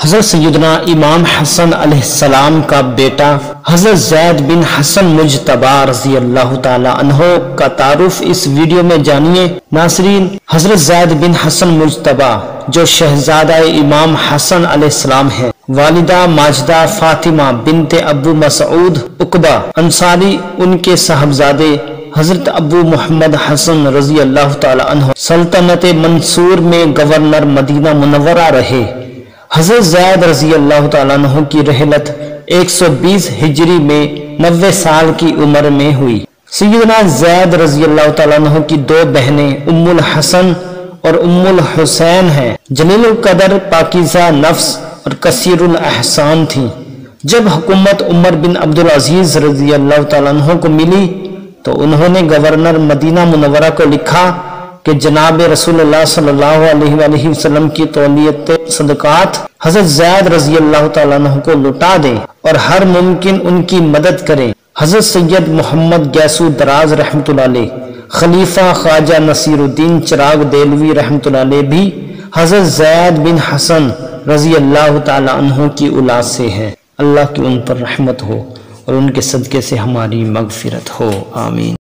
حضرت سیدنا امام حسن علیہ السلام کا بیٹا حضرت زید بن حسن مجتبی رضی اللہ تعالی عنہ کا تعارف اس ویڈیو میں جانیے۔ ناظرین، حضرت زید بن حسن مجتبی جو شہزادہ امام حسن علیہ السلام ہے، والدہ ماجدہ فاطمہ بنت ابو مسعود عقبہ انصاری، ان کے صاحبزادے حضرت ابو محمد حسن رضی اللہ تعالی عنہ سلطنت منصور میں گورنر مدینہ منورہ رہے۔ حضرت زید رضی اللہ تعالیٰ عنہ کی رحلت 120 ہجری میں 90 سال کی عمر میں ہوئی۔ سیدنا زید رضی اللہ تعالیٰ عنہ کی دو بہنیں ام الحسن اور ام الحسین ہیں، جلیل القدر، پاکیزہ نفس اور کثیر الاحسان تھیں۔ جب حکومت عمر بن عبدالعزیز رضی اللہ تعالیٰ عنہ کو ملی تو انہوں نے گورنر مدینہ منورہ کو لکھا کہ جناب رسول اللہ صلی اللہ علیہ وآلہ وسلم کی تولیت صدقات حضرت زید رضی اللہ تعالیٰ عنہ کو لٹا دیں اور ہر ممکن ان کی مدد کریں۔ حضرت سید محمد گیسو دراز رحمۃ اللہ علیہ، خلیفہ خواجہ نصیر الدین چراغ دہلوی رحمۃ اللہ علیہ بھی حضرت زید بن حسن رضی اللہ تعالیٰ عنہ کی اولاد سے ہیں۔ اللہ کی ان پر رحمت ہو اور ان کے صدقے سے ہماری مغفرت ہو، آمین۔